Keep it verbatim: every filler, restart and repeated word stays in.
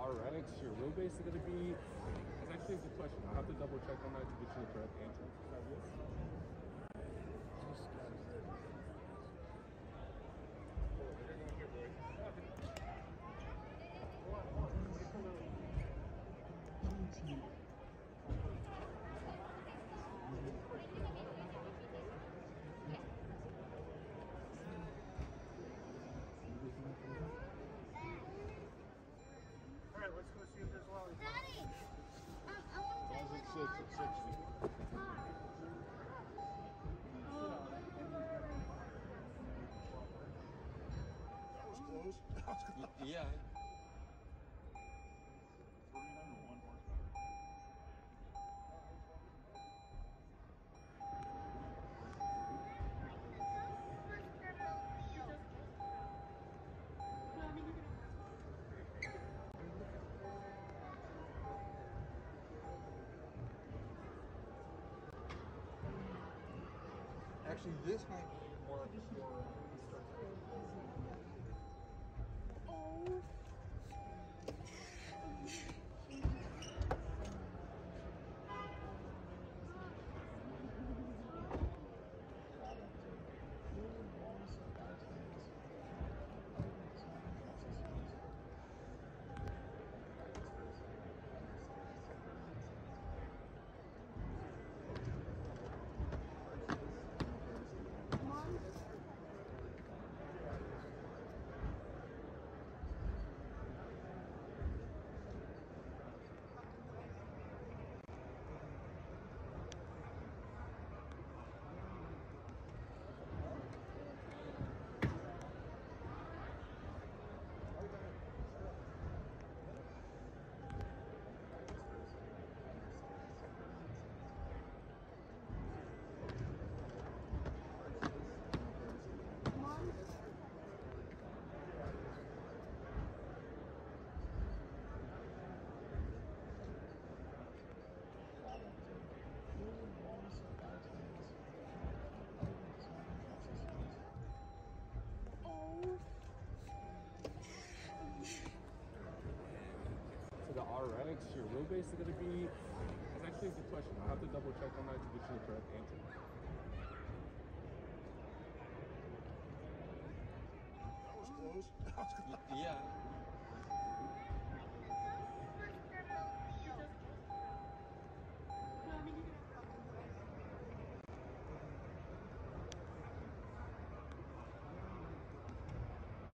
R X, your wheelbase is going to be, it's actually a good question. I'll have to double check on that to get you the correct answer. All right, let's go see if there's lollipop. Daddy! Um, I want to try It's six, it's sixty. That was close. Yeah. three hundred one horsepower. Actually, this might be more for uh, So the R X, your wheelbase is going to be, it's actually a good question. I'll have to double check on that to get you the correct answer. That was close. yeah.